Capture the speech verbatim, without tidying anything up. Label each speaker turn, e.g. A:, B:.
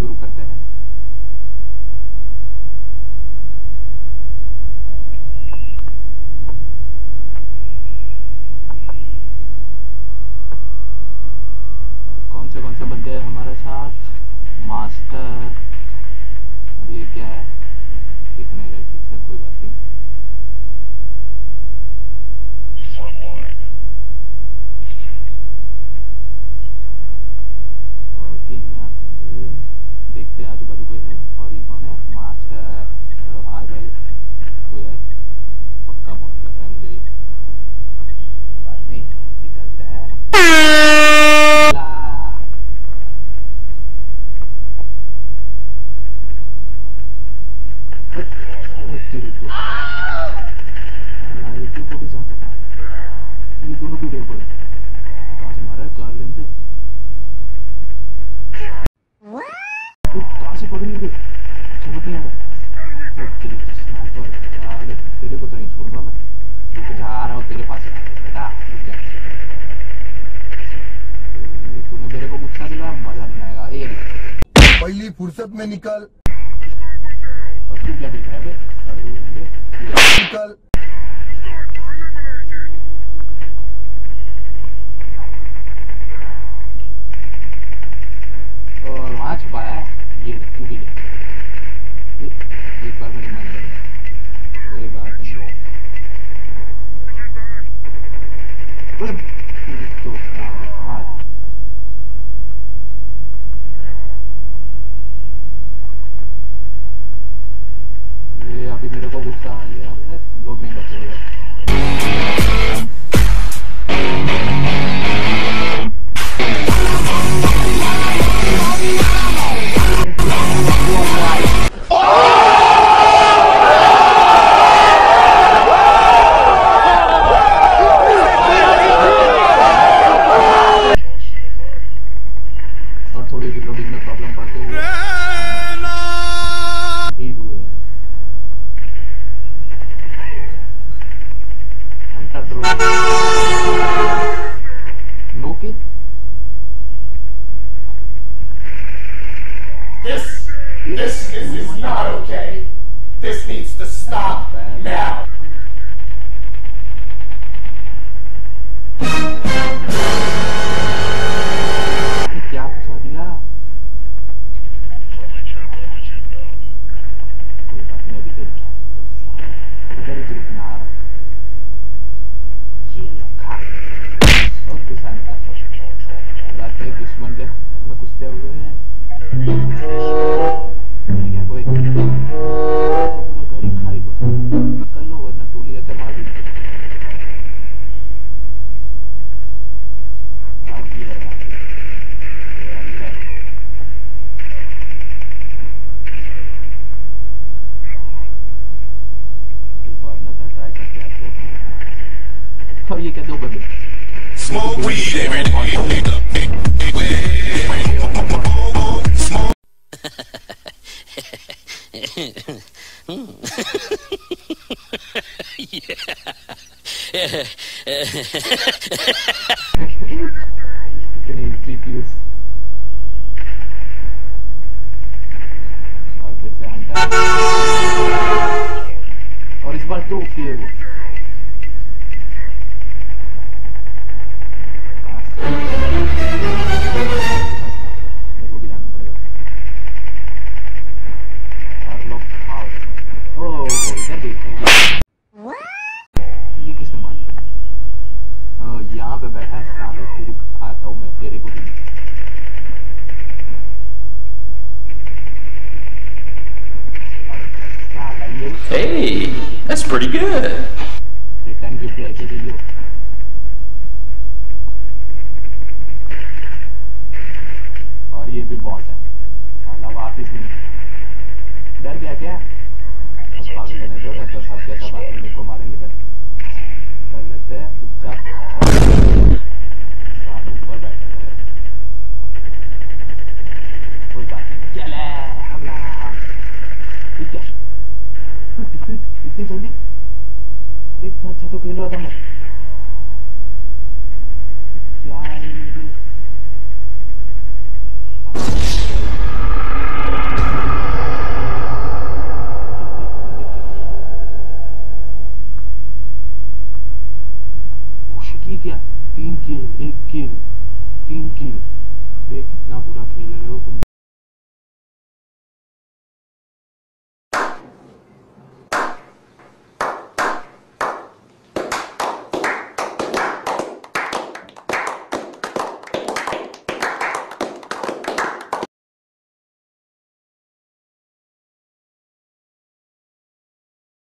A: शुरू करते हैं। कौन से कौन से बंदे हैं हमारे साथ? मास्टर, अब ये क्या है दिख नहीं रहा ठीक से, कोई बात नहीं। और गेम में आते हुए देखते हैं आजू बाजू कोई है। और ये कौन है? मास्टर। हेलो हाय भाई, कोई है? पक्का बहुत लग रहा है मुझे ये, बात नहीं, निकलता है। ये दोनों क्यों गिर पड़े? कहाँ से मारा है? कार लेंते कहाँ से पड़ गई? समझ नहीं आ रहा। स्नाइपर तेरे को तो नहीं छोड़ूंगा मैं, रुक जा, आ रहा हूँ तेरे पास बेटा, रुक जा। तूने मेरे को गुस्सा दिलाया, मजा नहीं आएगा। ये
B: पहली फुर्सत में निकल।
A: और तू क्या देख रहा है बे?
B: निकल।
A: और वहाँ छुपाया है, ये तू भी ले। एक बार में नहीं मानेगा, कोई बात नहीं। तो मार दे। ये अभी मेरे को गुस्सा आ गया है, लोग नहीं बचेंगे। और थोड़ी रिलोडिंग में प्रॉब्लम पड़ते हुए ही हुए हैं। No kid.
C: This, this is, is not okay. This needs to stop now.
A: क्या घुसा दिया? कोई बात नहीं, अभी तेरी उधर ही रुकना। ये लखा और घुसा नहीं कर सकता। बात नहीं, दुश्मन के घर में घुसते हुए हैं। क्या कोई घर ही खाली कर लो, वरना टोली आके मार दी। और ये क्या दो बंदे?
C: Smoke weed every day.
A: कितनी रिडिक्यूलस। और फिर से हंटर, और इस बार ट्रॉफी है वो। मेरे को भी जाना पड़ेगा। और लोग खाओ। ओह इधर देखेंगे ये किसने मारा? यहाँ पे बैठा है साले, तेरी आता हूँ मैं, तेरे को भी।
D: Hey, that's pretty good.
A: Return gift लेके जाइए। और ये भी बॉट है, मतलब वापिस नहीं। डर गया क्या? अब भाग लेने दो, नहीं तो सब कैसा बात मेरे को मारेंगे। फिर कर लेते हैं चुपचाप। साथ ऊपर बैठे हैं, कोई बात नहीं। चले हमला। ठीक है, इतनी जल्दी इतना अच्छा तो खेल रहा था मैं। क्या है ये? पूरा खेल